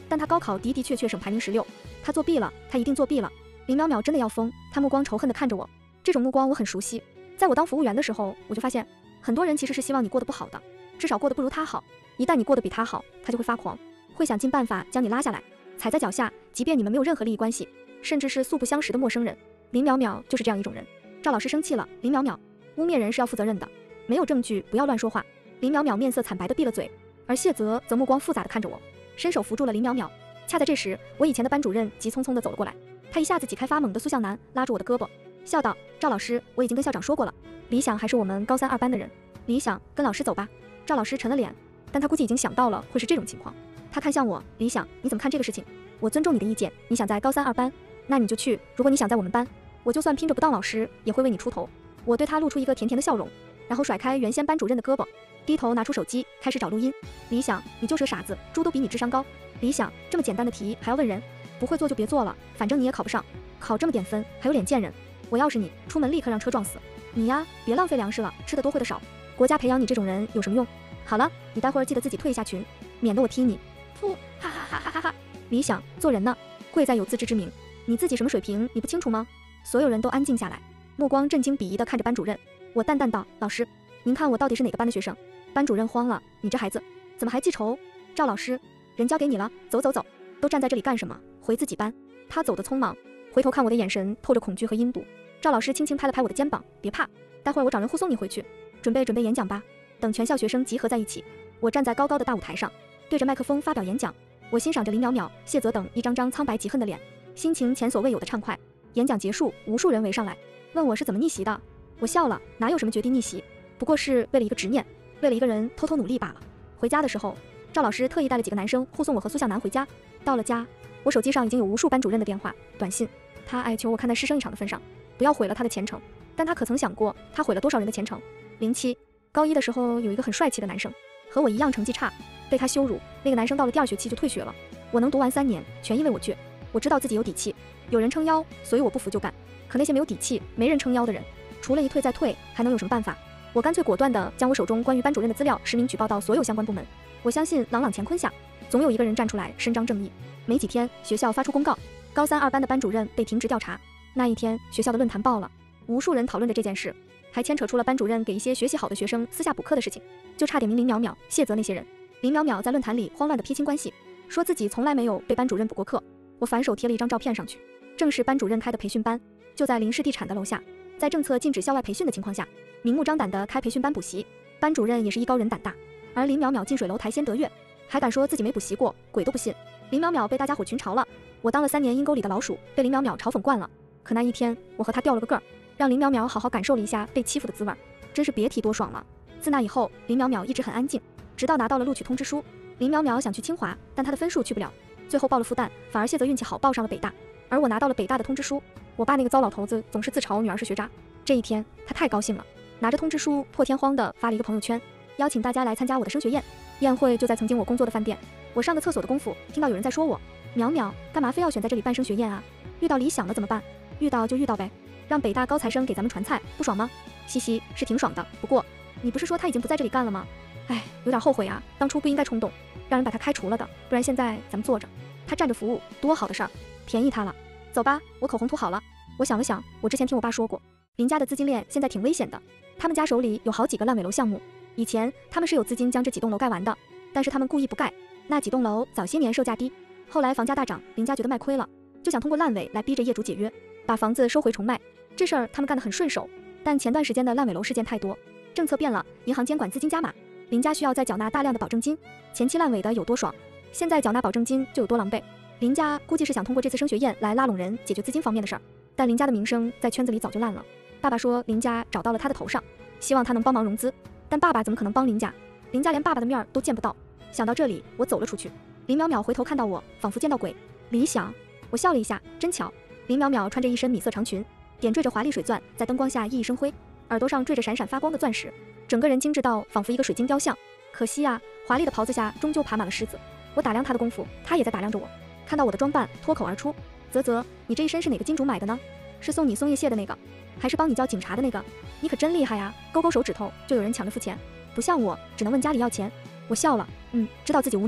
但他高考的的确确省排名十六，他作弊了，他一定作弊了。林淼淼真的要疯，他目光仇恨地看着我，这种目光我很熟悉。在我当服务员的时候，我就发现，很多人其实是希望你过得不好的，至少过得不如他好。一旦你过得比他好，他就会发狂，会想尽办法将你拉下来，踩在脚下，即便你们没有任何利益关系，甚至是素不相识的陌生人。林淼淼就是这样一种人。赵老师生气了，林淼淼，污蔑人是要负责任的，没有证据不要乱说话。林淼淼面色惨白地闭了嘴，而谢泽则目光复杂地看着我，伸手扶住了林淼淼。恰在这时，我以前的班主任急匆匆地走了过来，他一下子挤开发懵的苏向南，拉住我的胳膊，笑道：赵老师，我已经跟校长说过了，李想还是我们高三二班的人，李想跟老师走吧。赵老师沉了脸，但他估计已经想到了会是这种情况。他看向我，李想，你怎么看这个事情？我尊重你的意见，你想在高三二班，那你就去，如果你想在我们班，我就算拼着不当老师也会为你出头。我对他露出一个甜甜的笑容，然后甩开原先班主任的胳膊，低头拿出手机开始找录音。李想，你就是个傻子，猪都比你智商高。李想，这么简单的题还要问人？不会做就别做了，反正你也考不上，考这么点分还有脸见人？我要是你，出门立刻让车撞死。你呀，别浪费粮食了，吃的多会的少，国家培养你这种人有什么用？好了，你待会儿记得自己退一下群，免得我踢你。噗，哈哈哈哈哈哈！李想，做人呢，贵在有自知之明，你自己什么水平你不清楚吗？所有人都安静下来，目光震惊鄙夷地看着班主任。我淡淡道：老师，您看我到底是哪个班的学生？班主任慌了，你这孩子怎么还记仇？赵老师，人交给你了，走走走，都站在这里干什么？回自己班。他走得匆忙，回头看我的眼神透着恐惧和阴毒。赵老师轻轻拍了拍我的肩膀，别怕，待会儿我找人护送你回去，准备准备演讲吧。等全校学生集合在一起，我站在高高的大舞台上，对着麦克风发表演讲。我欣赏着林淼淼、谢泽等一张张苍白极恨的脸，心情前所未有的畅快。演讲结束，无数人围上来问我是怎么逆袭的。我笑了，哪有什么绝地逆袭，不过是为了一个执念，为了一个人偷偷努力罢了。回家的时候，赵老师特意带了几个男生护送我和苏向南回家。到了家，我手机上已经有无数班主任的电话、短信，他哀求我看在师生一场的份上，不要毁了他的前程。但他可曾想过，他毁了多少人的前程？零七高一的时候，有一个很帅气的男生，和我一样成绩差，被他羞辱。那个男生到了第二学期就退学了。我能读完三年，全因为我倔。我知道自己有底气，有人撑腰，所以我不服就干。可那些没有底气、没人撑腰的人，除了一退再退，还能有什么办法？我干脆果断地将我手中关于班主任的资料实名举报到所有相关部门。我相信朗朗乾坤下，总有一个人站出来伸张正义。没几天，学校发出公告，高三二班的班主任被停职调查。那一天，学校的论坛爆了，无数人讨论着这件事，还牵扯出了班主任给一些学习好的学生私下补课的事情，就差点名林淼淼、谢泽那些人。林淼淼在论坛里慌乱地撇清关系，说自己从来没有被班主任补过课。我反手贴了一张照片上去，正是班主任开的培训班，就在林氏地产的楼下。在政策禁止校外培训的情况下，明目张胆地开培训班补习，班主任也是艺高人胆大。而林淼淼近水楼台先得月，还敢说自己没补习过，鬼都不信。林淼淼被大家伙群嘲了，我当了三年阴沟里的老鼠，被林淼淼嘲讽惯了。可那一天，我和他掉了个个儿，让林淼淼好好感受了一下被欺负的滋味，真是别提多爽了。自那以后，林淼淼一直很安静，直到拿到了录取通知书。林淼淼想去清华，但她的分数去不了，最后报了复旦，反而谢泽运气好报上了北大，而我拿到了北大的通知书。我爸那个糟老头子总是自嘲女儿是学渣，这一天他太高兴了，拿着通知书破天荒地发了一个朋友圈，邀请大家来参加我的升学宴。宴会就在曾经我工作的饭店，我上个厕所的功夫，听到有人在说我：淼淼，干嘛非要选在这里办升学宴啊？遇到理想了怎么办？遇到就遇到呗，让北大高材生给咱们传菜，不爽吗？嘻嘻，是挺爽的。不过你不是说他已经不在这里干了吗？哎，有点后悔啊，当初不应该冲动，让人把他开除了的，不然现在咱们坐着，他站着服务，多好的事儿，便宜他了。走吧，我口红涂好了。我想了想，我之前听我爸说过，林家的资金链现在挺危险的，他们家手里有好几个烂尾楼项目，以前他们是有资金将这几栋楼盖完的，但是他们故意不盖，那几栋楼早些年售价低，后来房价大涨，林家觉得卖亏了，就想通过烂尾来逼着业主解约，把房子收回重卖。这事儿他们干得很顺手，但前段时间的烂尾楼事件太多，政策变了，银行监管资金加码，林家需要再缴纳大量的保证金，前期烂尾的有多爽，现在缴纳保证金就有多狼狈。林家估计是想通过这次升学宴来拉拢人，解决资金方面的事儿，但林家的名声在圈子里早就烂了。爸爸说林家找到了他的头上，希望他能帮忙融资，但爸爸怎么可能帮林家？林家连爸爸的面儿都见不到。想到这里，我走了出去。林淼淼回头看到我，仿佛见到鬼。理想，我笑了一下，真巧。林淼淼穿着一身米色长裙，点缀着华丽水钻，在灯光下熠熠生辉，耳朵上缀着闪闪发光的钻石，整个人精致到仿佛一个水晶雕像。可惜啊，华丽的袍子下终究爬满了虱子。我打量她的功夫，她也在打量着我。看到我的装扮，脱口而出：啧啧，你这一身是哪个金主买的呢？是送你松叶蟹的那个，还是帮你叫警察的那个？你可真厉害呀，勾勾手指头就有人抢着付钱，不像我只能问家里要钱。我笑了，嗯，知道自己无能，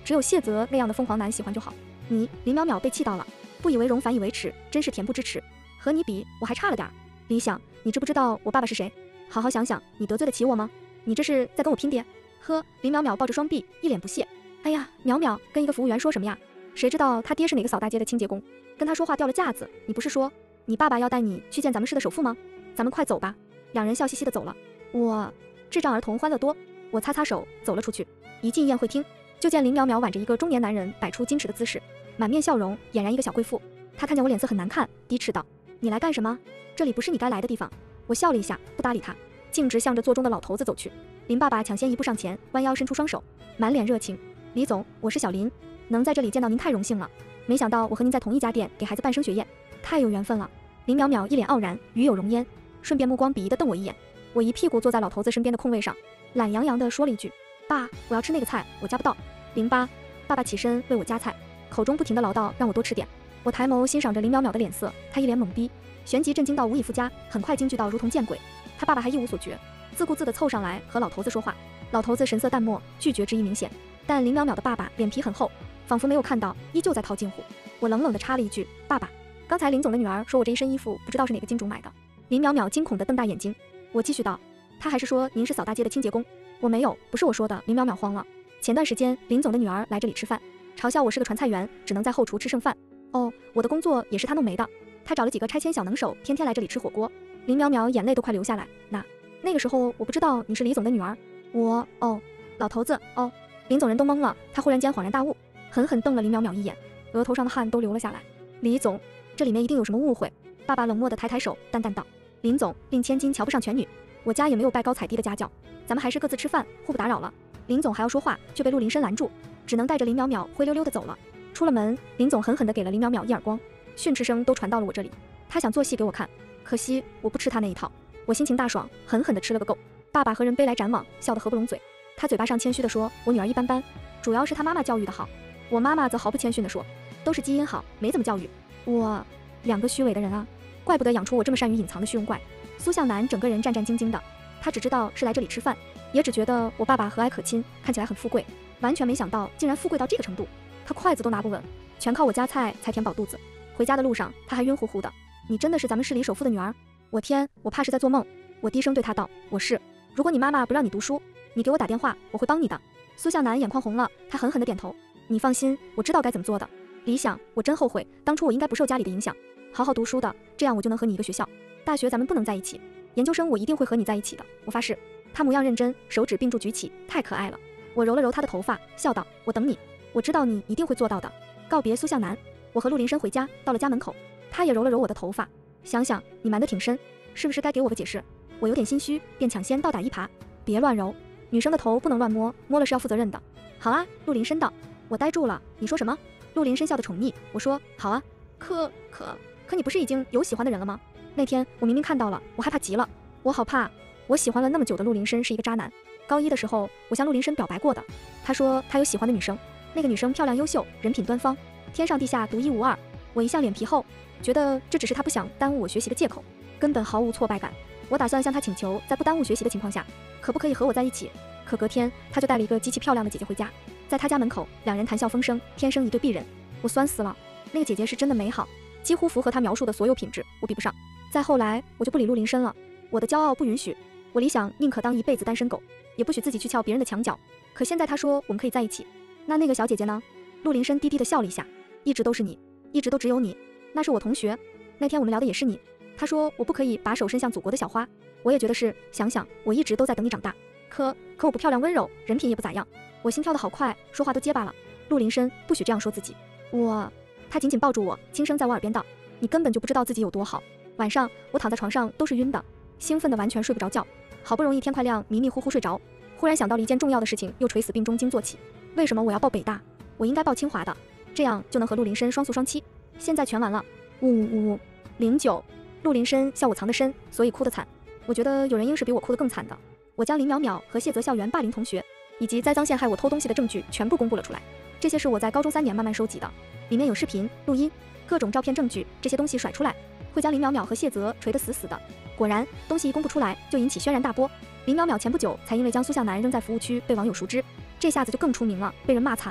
只有谢泽那样的凤凰男喜欢就好。你，林淼淼被气到了，不以为荣反以为耻，真是恬不知耻。和你比，我还差了点儿。李想，你知不知道我爸爸是谁？好好想想，你得罪得起我吗？你这是在跟我拼爹？呵，林淼淼抱着双臂，一脸不屑。哎呀，淼淼，跟一个服务员说什么呀？谁知道他爹是哪个扫大街的清洁工？跟他说话掉了架子。你不是说你爸爸要带你去见咱们市的首富吗？咱们快走吧。两人笑嘻嘻的走了。我，智障儿童欢乐多。我擦擦手，走了出去。一进宴会厅，就见林淼淼挽着一个中年男人，摆出矜持的姿势，满面笑容，俨然一个小贵妇。他看见我脸色很难看，低斥道：“你来干什么？这里不是你该来的地方。”我笑了一下，不搭理他，径直向着座中的老头子走去。林爸爸抢先一步上前，弯腰伸出双手，满脸热情：“李总，我是小林，能在这里见到您太荣幸了。没想到我和您在同一家店给孩子办升学宴，太有缘分了。”林淼淼一脸傲然，与有容焉，顺便目光鄙夷地瞪我一眼。我一屁股坐在老头子身边的空位上，懒洋洋地说了一句：“爸，我要吃那个菜，我夹不到。”零八，爸爸起身为我夹菜，口中不停地唠叨让我多吃点。我抬眸欣赏着林淼淼的脸色，他一脸懵逼，旋即震惊到无以复加，很快惊惧到如同见鬼。他爸爸还一无所觉，自顾自地凑上来和老头子说话。老头子神色淡漠，拒绝之意明显，但林淼淼的爸爸脸皮很厚，仿佛没有看到，依旧在套近乎。我冷冷地插了一句：“爸爸，刚才林总的女儿说我这一身衣服不知道是哪个金主买的。”林淼淼惊恐地瞪大眼睛。我继续道：“他还是说您是扫大街的清洁工。”我没有，不是我说的。林淼淼慌了。前段时间林总的女儿来这里吃饭，嘲笑我是个传菜员，只能在后厨吃剩饭。哦，我的工作也是他弄没的。他找了几个拆迁小能手，天天来这里吃火锅。林淼淼眼泪都快流下来。那那个时候我不知道你是李总的女儿。我哦，老头子哦。林总人都懵了，他忽然间恍然大悟，狠狠瞪了林淼淼一眼，额头上的汗都流了下来。李总，这里面一定有什么误会。爸爸冷漠地抬抬手，淡淡道：“林总，令千金瞧不上全女，我家也没有拜高踩低的家教，咱们还是各自吃饭，互不打扰了。”林总还要说话，却被陆林深拦住，只能带着林淼淼灰溜溜地走了。出了门，林总狠狠地给了林淼淼一耳光，训斥声都传到了我这里。他想做戏给我看，可惜我不吃他那一套。我心情大爽，狠狠地吃了个够。爸爸和人背来斩往，笑得合不拢嘴。他嘴巴上谦虚地说：“我女儿一般般，主要是他妈妈教育得好。”我妈妈则毫不谦逊地说：“都是基因好，没怎么教育。”我，两个虚伪的人啊，怪不得养出我这么善于隐藏的虚荣怪。苏向南整个人战战兢兢的，他只知道是来这里吃饭，也只觉得我爸爸和蔼可亲，看起来很富贵，完全没想到竟然富贵到这个程度。他筷子都拿不稳，全靠我夹菜才填饱肚子。回家的路上他还晕乎乎的。你真的是咱们市里首富的女儿？我天，我怕是在做梦。我低声对他道：“我是。如果你妈妈不让你读书，你给我打电话，我会帮你的。”苏向南眼眶红了，他狠狠地点头：“你放心，我知道该怎么做的。李想，我真后悔，当初我应该不受家里的影响，好好读书的，这样我就能和你一个学校。大学咱们不能在一起，研究生我一定会和你在一起的，我发誓。”他模样认真，手指并住举起，太可爱了。我揉了揉他的头发，笑道：“我等你，我知道你一定会做到的。”告别苏向南，我和陆林深回家，到了家门口，他也揉了揉我的头发。想想你瞒得挺深，是不是该给我个解释？我有点心虚，便抢先倒打一耙：“别乱揉，女生的头不能乱摸，摸了是要负责任的。”好啊，陆林深道。我呆住了，你说什么？陆林深笑得宠溺。我说好啊，可可可你不是已经有喜欢的人了吗？那天我明明看到了，我害怕极了，我好怕。我喜欢了那么久的陆林深是一个渣男。高一的时候，我向陆林深表白过的，他说他有喜欢的女生，那个女生漂亮优秀，人品端方，天上地下独一无二。我一向脸皮厚，觉得这只是他不想耽误我学习的借口，根本毫无挫败感。我打算向他请求，在不耽误学习的情况下，可不可以和我在一起。可隔天他就带了一个极其漂亮的姐姐回家，在他家门口，两人谈笑风生，天生一对璧人。我酸死了，那个姐姐是真的美好，几乎符合他描述的所有品质，我比不上。再后来我就不理陆林深了，我的骄傲不允许，我理想宁可当一辈子单身狗，也不许自己去撬别人的墙角。可现在他说我们可以在一起，那那个小姐姐呢？陆林深低低的笑了一下：“一直都是你，一直都只有你，那是我同学，那天我们聊的也是你。他说我不可以把手伸向祖国的小花，我也觉得是，想想我一直都在等你长大，可可我不漂亮温柔，人品也不咋样。”我心跳得好快，说话都结巴了。陆林深，不许这样说自己。我，他紧紧抱住我，轻声在我耳边道：“你根本就不知道自己有多好。”晚上我躺在床上都是晕的，兴奋的完全睡不着觉，好不容易天快亮，迷迷糊糊睡着，忽然想到了一件重要的事情，又垂死病中惊坐起。为什么我要报北大？我应该报清华的，这样就能和陆林深双宿双栖。现在全完了。呜呜呜呜。零九，陆林深笑我藏得深，所以哭得惨。我觉得有人应是比我哭得更惨的。我将林淼淼和谢泽校园霸凌同学以及栽赃陷害我偷东西的证据全部公布了出来。这些是我在高中三年慢慢收集的，里面有视频、录音、各种照片证据，这些东西甩出来，会将林淼淼和谢泽锤得死死的。果然，东西一公布出来，就引起轩然大波。林淼淼前不久才因为将苏向南扔在服务区被网友熟知，这下子就更出名了，被人骂惨了。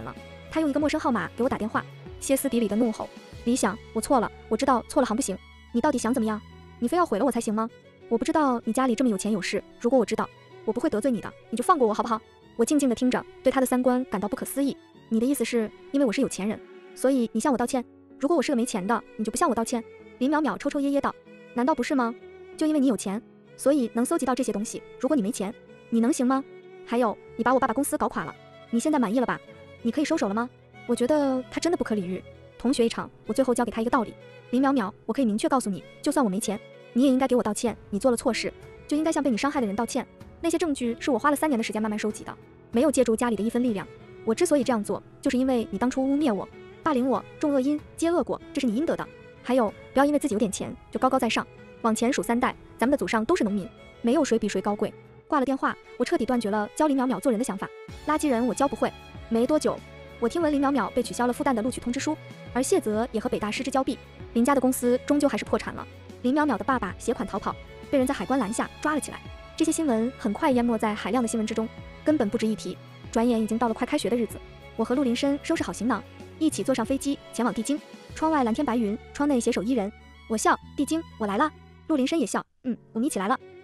他用一个陌生号码给我打电话，歇斯底里的怒吼：李想，我错了，我知道错了行不行？你到底想怎么样？你非要毁了我才行吗？我不知道你家里这么有钱有势，如果我知道，我不会得罪你的，你就放过我好不好？我静静地听着，对他的三观感到不可思议。你的意思是因为我是有钱人，所以你向我道歉？如果我是个没钱的，你就不向我道歉？林淼淼抽抽噎噎道：难道不是吗？就因为你有钱，所以能搜集到这些东西，如果你没钱，你能行吗？还有，你把我爸爸公司搞垮了，你现在满意了吧？你可以收手了吗？我觉得他真的不可理喻。同学一场，我最后教给他一个道理。林淼淼，我可以明确告诉你，就算我没钱，你也应该给我道歉。你做了错事，就应该向被你伤害的人道歉。那些证据是我花了三年的时间慢慢收集的，没有借助家里的一分力量。我之所以这样做，就是因为你当初污蔑我、霸凌我、种恶因、接恶果，这是你应得的。还有，不要因为自己有点钱就高高在上。往前数三代，咱们的祖上都是农民，没有谁比谁高贵。挂了电话，我彻底断绝了教林淼淼做人的想法。垃圾人我教不会。没多久，我听闻林淼淼被取消了复旦的录取通知书，而谢泽也和北大失之交臂，林家的公司终究还是破产了。林淼淼的爸爸携款逃跑，被人在海关拦下抓了起来。这些新闻很快淹没在海量的新闻之中，根本不值一提。转眼已经到了快开学的日子，我和陆林深收拾好行囊，一起坐上飞机前往帝京。窗外蓝天白云，窗内携手伊人。我笑，帝京，我来了。陆林深也笑，嗯，我们一起来了。